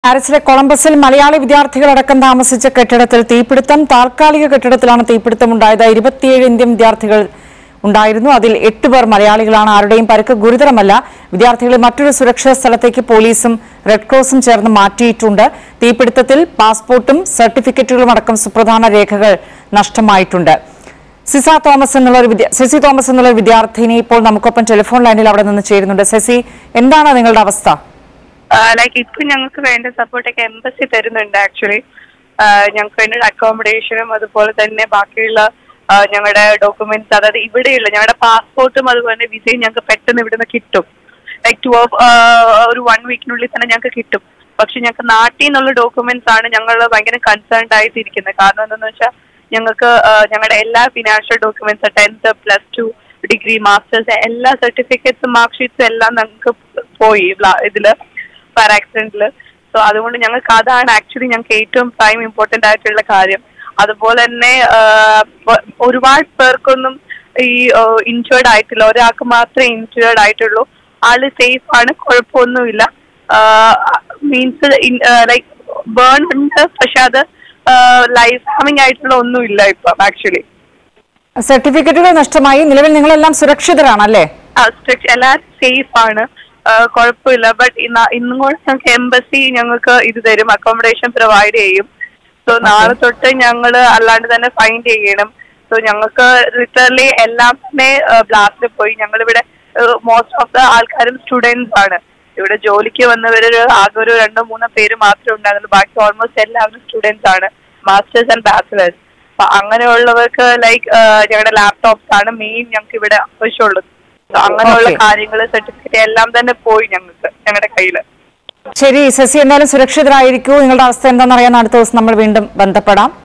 പാരീസിലെ കൊളംബസിൽ മലയാളി വിദ്യാർത്ഥികളടക്കം താമസിച്ച കെട്ടിടത്തിൽ തീപിടുത്തം. താൽക്കാലിക കെട്ടിടത്തിലാണ് തീപിടുത്തമുണ്ടായത്. 27 ഇന്ത്യൻ വിദ്യാർത്ഥികൾ ഉണ്ടായിരുന്നു. അതിൽ 8 പേർ മലയാളികളാണ്. ആരുടെയും പരിക്ക് ഗുരുതരമല്ല. വിദ്യാർത്ഥികളെ മറ്റൊരു സുരക്ഷിത സ്ഥലത്തേക്ക് പോലീസും റെഡ് ക്രോസും ചേർന്ന് മാറ്റിയിട്ടുണ്ട്. തീപിടുത്തത്തിൽ പാസ്പോർട്ടും സർട്ടിഫിക്കറ്റുകളും അടക്കം സുപ്രധാന രേഖകൾ നഷ്ടമായിട്ടുണ്ട്. സിസി തോമസ് എന്നുള്ള വിദ്യാർത്ഥിനി ഇപ്പോൾ നമുക്കൊപ്പം ടെലിഫോൺ ലൈനിൽ അവിടെ നിന്ന് ചേരുന്നുണ്ട്. സെസി, എന്താണ് നിങ്ങളുടെ അവസ്ഥ? ഇപ്പൊ ഞങ്ങൾക്ക് വേണ്ട സപ്പോർട്ടൊക്കെ എംബസി തരുന്നുണ്ട്. ആക്ച്വലി ഞങ്ങൾക്ക് വേണ്ട അക്കോമഡേഷനും അതുപോലെ തന്നെ ബാക്കിയുള്ള ഞങ്ങളുടെ ഡോക്യുമെന്റ്സ്, അതായത് ഇവിടെയുള്ള ഞങ്ങളുടെ പാസ്പോർട്ടും അതുപോലെ വിസയും ഞങ്ങൾക്ക് പെട്ടെന്ന് ഇവിടുന്ന് കിട്ടും. ഒരു 1 വീക്കിനുള്ളിൽ തന്നെ ഞങ്ങൾക്ക് കിട്ടും. പക്ഷെ ഞങ്ങൾക്ക് നാട്ടിൽ നിന്നുള്ള ഡോക്യുമെന്റ്സ് ആണ് ഞങ്ങൾ ഭയങ്കര കൺസേൺഡ് ആയിട്ടിരിക്കുന്നത്. കാരണം എന്താണെന്ന് വെച്ചാൽ ഞങ്ങൾക്ക് ഞങ്ങളുടെ എല്ലാ financial documents, 10th, +2, degree, masters എല്ലാ സർട്ടിഫിക്കറ്റ്സും മാർക്ക് ഷീറ്റ്സും എല്ലാം ഞങ്ങൾക്ക് പോയി ഇതില് ഫയർ ആക്സിഡന്റില്. സോ അതുകൊണ്ട് ഞങ്ങൾക്ക് അതാണ് ആക്ച്വലി ഞങ്ങൾക്ക് ഏറ്റവും പ്രൈം ഇമ്പോർട്ടന്റ് ആയിട്ടുള്ള കാര്യം. അതുപോലെ തന്നെ ഒരുപാട് പേർക്കൊന്നും ഈ ഇൻജേർഡ് ആയിട്ടില്ല. ഒരാൾക്ക് മാത്രമേ ഇൻജേർഡ് ആയിട്ടുള്ളൂ. ആള് സേഫ് ആണ്, കുഴപ്പമൊന്നുമില്ല. മീൻസ് ബേൺ ഉണ്ട്, പക്ഷെ അത് ലൈഫ് ഹാമിങ് ആയിട്ടുള്ള ഒന്നുമില്ല ഇപ്പം ആക്ച്വലി. സർട്ടിഫിക്കറ്റുകൾ നഷ്ടമായി. നിലവിൽ നിങ്ങളെല്ലാം സുരക്ഷിതരാണല്ലേ? എല്ലാവരും സേഫ് ആണ്, കുഴപ്പമില്ല. ബട്ട് ഇന്നും കൂടെ ഞങ്ങൾക്ക് എംബസി ഞങ്ങൾക്ക് ഇത് തരും, അക്കോമഡേഷൻ പ്രൊവൈഡ് ചെയ്യും. സോ നാളെ തൊട്ട് ഞങ്ങൾ അല്ലാണ്ട് തന്നെ ഫൈൻഡ് ചെയ്യണം. സോ ഞങ്ങൾക്ക് ലിറ്ററലി എല്ലാം തന്നെ ബ്ലാസ്റ്റിൽ പോയി. ഞങ്ങളിവിടെ മോസ്റ്റ് ഓഫ് ദ ആൾക്കാരും സ്റ്റുഡൻസ് ആണ്. ഇവിടെ ജോലിക്ക് വന്നവര് ആകെ ഒരു 2-3 പേര് മാത്രമേ ഉണ്ടാകുള്ളൂ. ബാക്കി ഓൾമോസ്റ്റ് എല്ലാവരും സ്റ്റുഡൻസ് ആണ്, മാസ്റ്റേഴ്സ് ആൻഡ് ബാച്ചിലേഴ്സ്. അപ്പൊ അങ്ങനെയുള്ളവർക്ക് ഞങ്ങളുടെ ലാപ്ടോപ്സ് ആണ് മെയിൻ ഞങ്ങൾക്ക് ഇവിടെ ആവശ്യമുള്ളത്. അങ്ങനെയുള്ള കാര്യങ്ങള്, സർട്ടിഫിക്കറ്റ് എല്ലാം തന്നെ പോയി ഞങ്ങളുടെ കയ്യില്. ശരി സെസി, എന്തായാലും സുരക്ഷിതരായിരിക്കൂ. നിങ്ങളുടെ അവസ്ഥ എന്താണെന്നറിയാൻ അടുത്ത ദിവസം നമ്മൾ വീണ്ടും ബന്ധപ്പെടാം.